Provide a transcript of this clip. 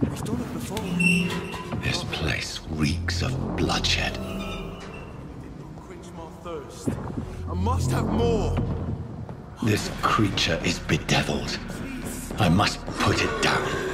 We've done it before. This place reeks of bloodshed. Did not quench my thirst. I must have more. This creature is bedeviled. I must put it down.